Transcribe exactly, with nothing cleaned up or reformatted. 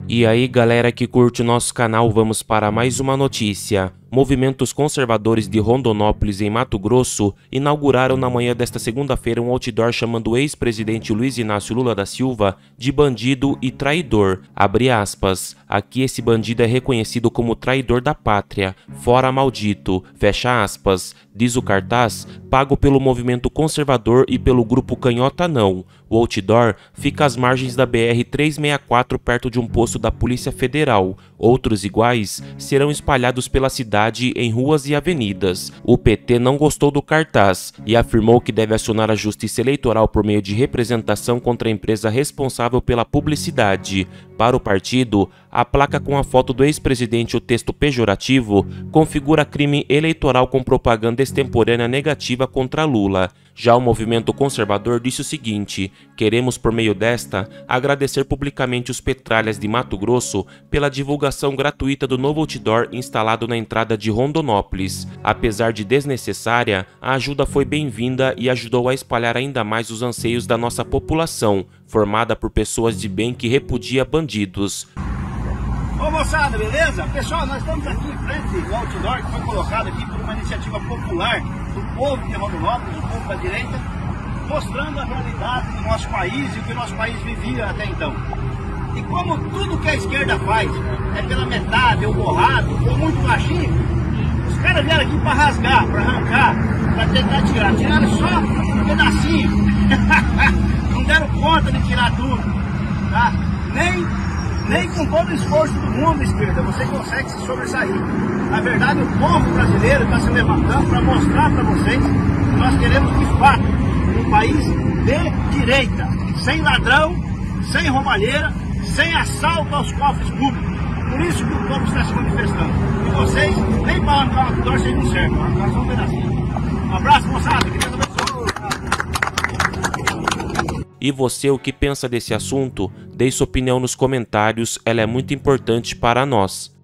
E aí galera que curte o nosso canal, vamos para mais uma notícia. Movimentos conservadores de Rondonópolis, em Mato Grosso, inauguraram na manhã desta segunda-feira um outdoor chamando o ex-presidente Luiz Inácio Lula da Silva de bandido e traidor. Abre aspas. Aqui esse bandido é reconhecido como traidor da pátria, fora maldito. Fecha aspas. Diz o cartaz, pago pelo movimento conservador e pelo grupo Canhota Não. O outdoor fica às margens da B R trezentos e sessenta e quatro, perto de um posto da Polícia Federal. Outros iguais serão espalhados pela cidade em ruas e avenidas. O P T não gostou do cartaz e afirmou que deve acionar a Justiça Eleitoral por meio de representação contra a empresa responsável pela publicidade. Para o partido, a placa com a foto do ex-presidente e o texto pejorativo configura crime eleitoral com propaganda extemporânea negativa contra Lula. Já o movimento conservador disse o seguinte: queremos por meio desta agradecer publicamente os Petralhas de Mato Grosso pela divulgação gratuita do novo outdoor instalado na entrada de Rondonópolis. Apesar de desnecessária, a ajuda foi bem-vinda e ajudou a espalhar ainda mais os anseios da nossa população, formada por pessoas de bem que repudia bandidos. Ô moçada, beleza? Pessoal, nós estamos aqui em frente ao outdoor que foi colocado aqui por uma iniciativa popular do povo de Rondonópolis, do povo da direita, mostrando a realidade do nosso país e o que o nosso país vivia até então. E como tudo que a esquerda faz é pela metade, ou borrado, ou muito baixinho, os caras vieram aqui para rasgar, para arrancar, para tentar tirar. Tiraram só um pedacinho. Não deram conta de tirar tudo, tá? Nem... Nem com todo o esforço do mundo, esquerda, você consegue se sobressair. Na verdade, o povo brasileiro está se levantando para mostrar para vocês que nós queremos, de fato, um país de direita, sem ladrão, sem roubalheira, sem assalto aos cofres públicos. Por isso que o povo está se manifestando. E vocês, nem para arrancar uma outdoor, vocês não servem. Nós só um pedacinho. Um abraço, moçada. Que Deus abençoe. E você, o que pensa desse assunto? Deixe sua opinião nos comentários, ela é muito importante para nós.